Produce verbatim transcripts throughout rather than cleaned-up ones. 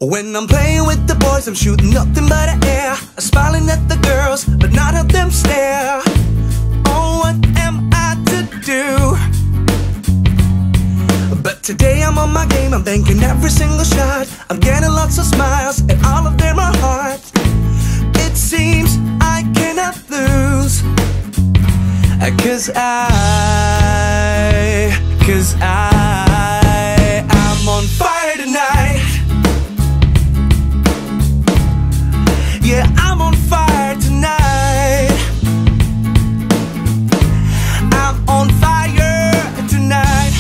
When I'm playing with the boys, I'm shooting nothing but air, smiling at the girls, but not at them stare. Oh, what am I to do? But today I'm on my game, I'm banking every single shot. I'm getting lots of smiles, and all of them are hearts. It seems I cannot lose, Cause I, cause I, I'm on fire tonight. Yeah, I'm on fire tonight. I'm on fire tonight.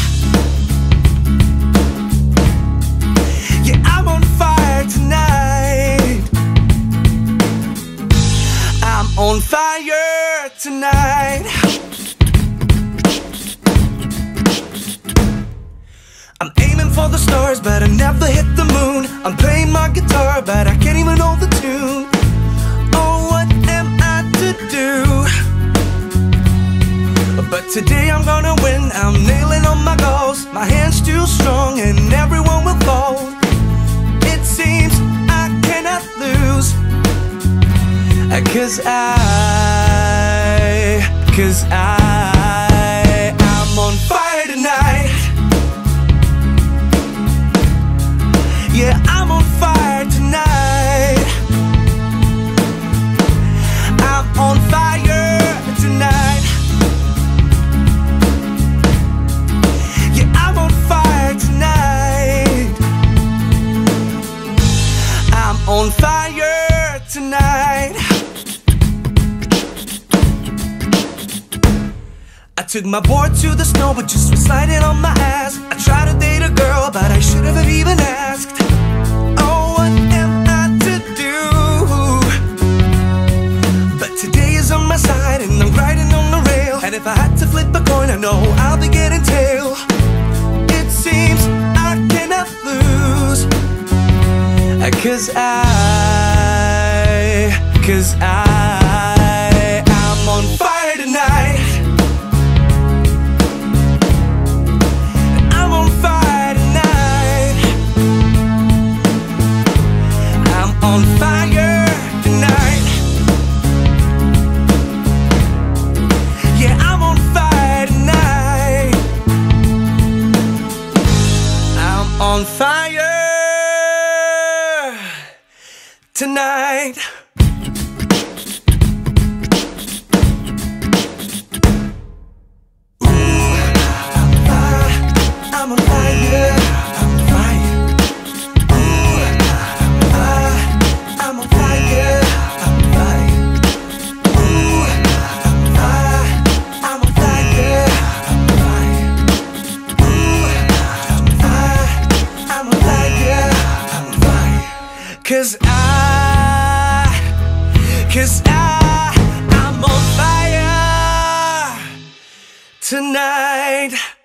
Yeah, I'm on fire tonight. I'm on fire tonight. I'm aiming for the stars, but I never hit the moon. I'm playing my guitar, but I can't even know the tune. Oh, what am I to do? But today I'm gonna win, I'm nailing on my goals. My hand's too strong and everyone will fold. It seems I cannot lose, Cause I, cause I, I'm on fire tonight. Yeah, I'm on fire tonight. I'm on fire tonight. Yeah, I'm on fire tonight. I'm on fire tonight. I took my board to the snow, but just was sliding on my ass. I tried to date a girl, but I should have even asked. Oh, what am I to do? But today is on my side, and I'm riding on the rail. And if I had to flip a coin, I know I'll be getting tail. It seems I cannot lose, Cause I, cause I, I'm on fire tonight. On fire tonight. Yeah, I'm on fire tonight. I'm on fire tonight. Ooh, I'm on fire. I'm on fire. Cause I, cause I, I'm on fire tonight.